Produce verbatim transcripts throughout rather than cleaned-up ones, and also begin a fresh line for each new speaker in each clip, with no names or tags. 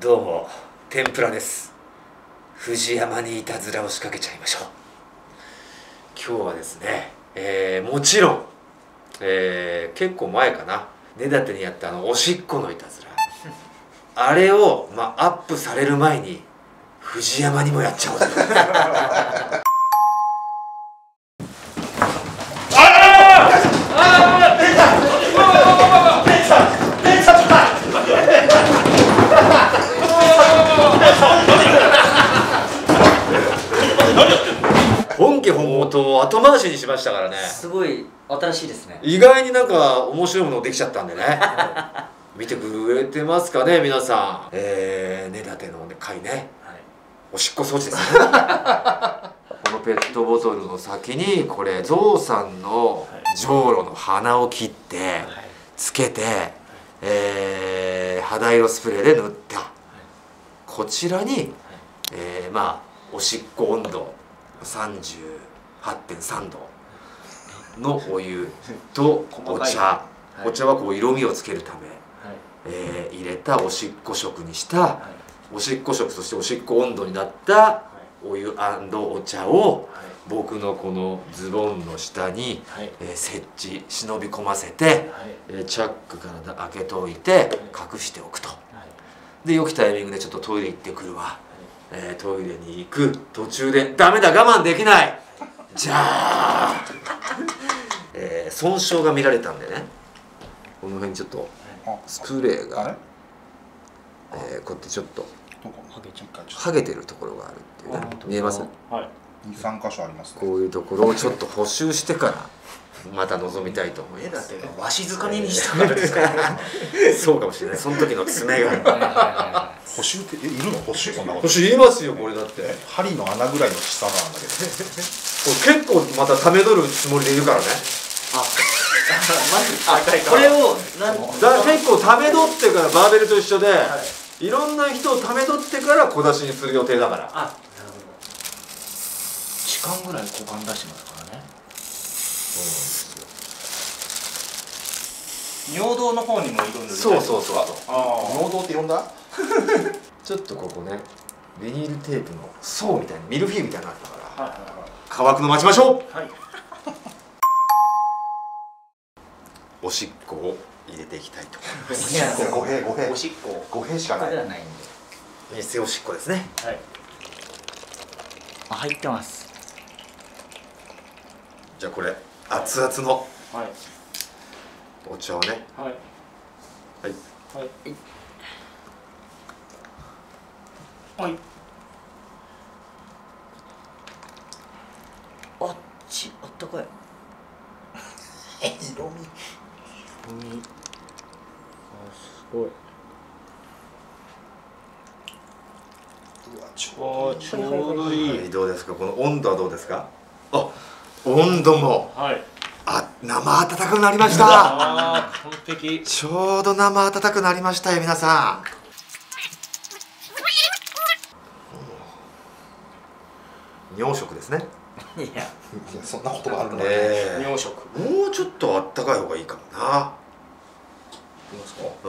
どうも天ぷらです。藤山にいたずらを仕掛けちゃいましょう。今日はですね、えー、もちろん、えー、結構前かな、根建にやったあのおしっこのいたずらあれを、まあ、アップされる前に藤山にもやっちゃおう本家本元を後回しにしましたからね。
すごい新しいですね。
意外になんか面白いものできちゃったんでね見てくれてますかね皆さん。えー、根建の回ね、はい、おしっこ掃除ですねこのペットボトルの先にこれゾウさんのじょうろの鼻を切ってつけて、えー、肌色スプレーで塗った、こちらに、えー、まあおしっこ温度さんじゅうはってんさんどのお湯とお茶、お茶はこう色味をつけるため、えー、入れたおしっこ食にした、おしっこ食としておしっこ温度になったお湯&お茶を僕のこのズボンの下に、えー、設置忍び込ませて、えー、チャックから開けておいて隠しておくと。で良きタイミングでちょっとトイレ行ってくるわ、えー、トイレに行く途中でダメだ我慢できないじゃあ、えー、損傷が見られたんでね、この辺にちょっとスプレーが、えー、こうやってちょっと剥げてるところがあるっていうね、見えます？
にさんかしょありますね。
こういうところをちょっと補修してからまた臨みたいと思います。
わしづかみにしたからですか
そうかもしれない、その時の爪が
補修っているの？補修そんなこと
補修言いますよこれ。だって
針の穴ぐらいの小ささなんだけど
結構またため取るつもりでいるからね。
あマジあこれをなん
だ結構ため取ってからバーベルと一緒で、はい、いろんな人をため取ってから小出しにする予定だから。あ、なるほど。
時間ぐらい交換出してますからね。
尿道の方にもいるんです。
そうそうそう。
尿道って呼んだ
ちょっとここねビニールテープの層みたいなミルフィーユみたいなのあったから、はいはいはい、乾くの待ちましょう。はいおしっこを入れていきたいと思います。
いやごへいごへい
おしっこ
ごへいしかない。
ではないんで。
偽おしっこですね。
はい。あ、入ってます。
じゃあこれ熱々の
はい
お茶をね。
はい
はい
はいはい。
あっちあったかい。
色味
うん、あすごい。
うわち
ょうどちょうどいい、
はい、どうですかこの温度はどうですか？あ、温度も、
はい、
あ、生温かくなりました。
あー完璧。ち
ょうど生温かくなりましたよ皆さん。尿食ですね。
いや、
いやそんな言葉あるのね。
えー、
尿食。
もうちょっとあったかい方がいいかもな。
いきますか。
うん。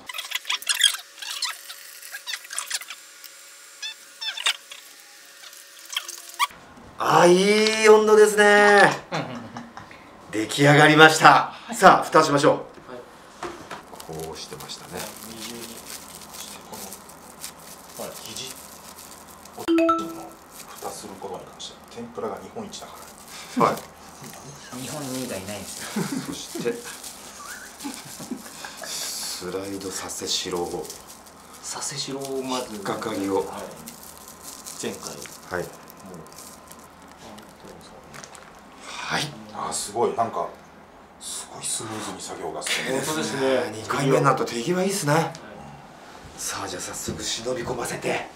あ、いい温度ですね。出来上がりました。さあ蓋しましょう。はい、こうしてましたね。
二重にしてこの、はい、肘の蓋することに関して天ぷらが日本一だから。はい。
日本に以外ないですよ。
そしてスライドさせしろを
させしろをまず
引っかかりを、はい、
前回
はい、はい、
あーすごいなんかすごいスムーズに作業が進む。
本当ですね。
にかいめになると手際いいですね。はい、さあじゃあ早速忍び込ませて、はい、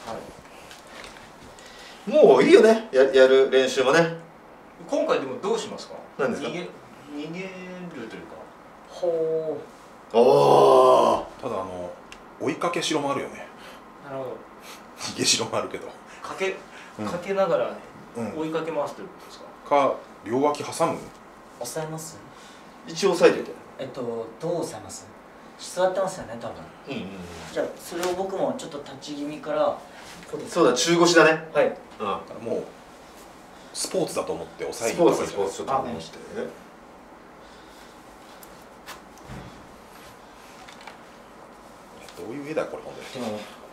もういいよね や, やる練習もね。
今回でもどうしますか？
何ですか？
逃げ逃げるというか。
ほ
う。おお。
ただあの追いかけしろもあるよね。
なるほど。
逃げしろもあるけど。
かけかけながら追いかけ回すということですか？
か両脇挟む？
押さえます？
一応押さえておいて。
えっとどう押さえます？ 座ってますよね多分。
うんうんうん。
じゃあそれを僕もちょっと立ち気味から
そうだ、中腰だね。
はい。
うん。
もうスポーツだと思って抑え
ス
に
ポーツスポーツちょっと確認して。
どういう絵だこれほんで。
でも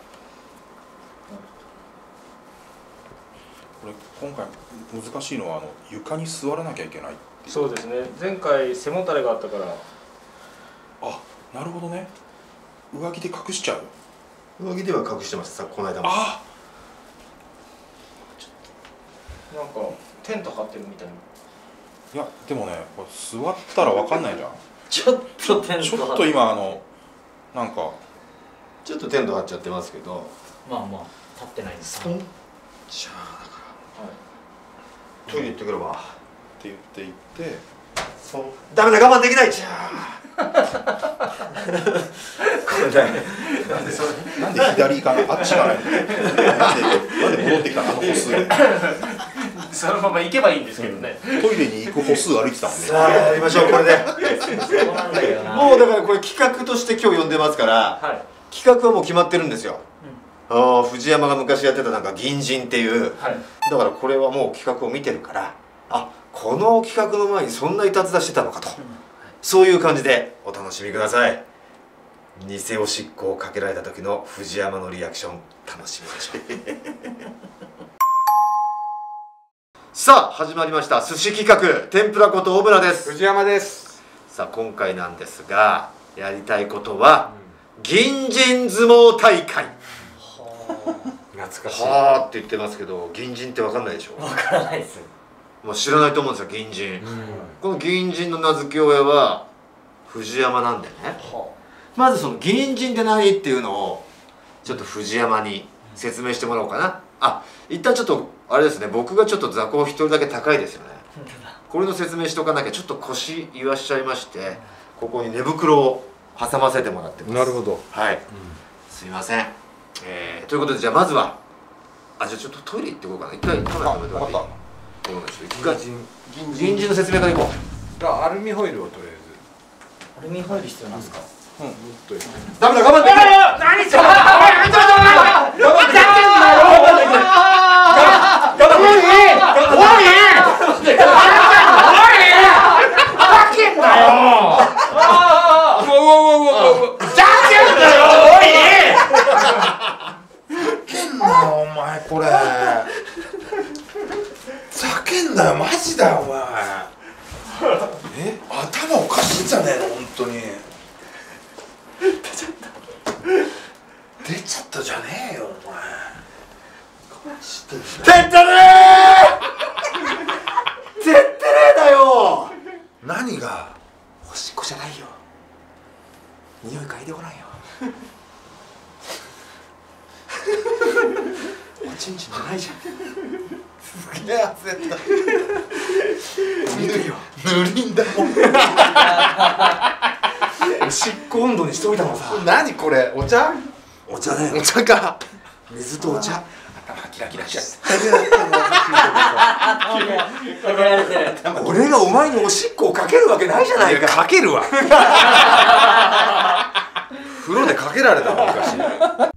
これ今回難しいのはあの床に座らなきゃいけない。
そうですね。前回背もたれがあったから。
あ、なるほどね。上着で隠しちゃう。
上着では隠してましたさ、この間も。
あ
なんかテント張ってるみたいな。
いやでもね、これ座ったらわかんないじゃん。
ちょっとテント
ちょっと今あのなんか
ちょっとテント張っちゃってますけど。
まあまあ立ってないです。
そんじゃあだから。トイレ行ってくれば。
って言っていって
そん。ダメだ、我慢できないじゃあ。これだよ。なんでそれ。
なんで左かな、あっちがないの。なんでなんで戻ってきたの、あの歩数で。
そのまま行けばいいんですけどね。
トイレに行く歩数歩いてたもんね。
さあやりましょうこれで。
そうなんだけどな。
もうだからこれ企画として今日呼んでますから、
はい。
企画はもう決まってるんですよ。ああ、藤山が昔やってたなんか銀人っていう、
はい。
だからこれはもう企画を見てるから、あ、この企画の前にそんないたずらしてたのかと、そういう感じでお楽しみください。偽おしっこをかけられた時の藤山のリアクション楽しみでしょう。さあ始まりました寿司企画、天ぷらこと小村です。
藤山です。
さあ今回なんですが、やりたいことは、うん、銀人相撲大会。
懐かしい。
はーって言ってますけど、銀人って分かんないでしょ。
わからないです。
まあ知らないと思うんですよ、銀人。この銀人の名付け親は藤山なんでね。まずその銀人って何っていうのをちょっと藤山に説明してもらおうかな。あ、一旦ちょっとあれですね、僕がちょっと座高一人だけ高いですよね。これの説明しておかなきゃ。ちょっと腰言わしちゃいまして、ここに寝袋を挟ませてもらってます。
なるほど。
はい、うん、すいません。えー、ということでじゃあまずは、あ、じゃあちょっとトイレ行ってこうかな。一回カメラ止めてもらっていい？一回銀人の説明からいこう。
がアルミホイルをとりあえ
アルミホイル必要なんですか？
ず。うん。もっといい。
ダメだ、我慢できない。何それ。我慢できない。我慢できない。我慢できない。おい。おい。おい。ふざけんなよ。
ああ。うわうわうわうわ。
ふざけんなよ。おい。
ふざけんなよお前これ。ふざけんなよマジだよお前。え、頭おかしいんじゃねえの本当に。出ちゃった出ちゃったじゃねえよお前。
てってれー。てってれーだよ。
何が？
おしっこじゃないよ。匂い嗅いでごらんよ。おちんちんじゃないじゃん。
すげえ焦った。
見てよ。
ぬりんだもん。
おしっこ温度にしといたのさ。
何これお茶？
お茶だよ。
お茶か。
水とお茶。
頭キラキラしちゃ
う。
俺がお前におしっこをかけるわけないじゃないか。
かけるわ。風呂でかけられたの昔。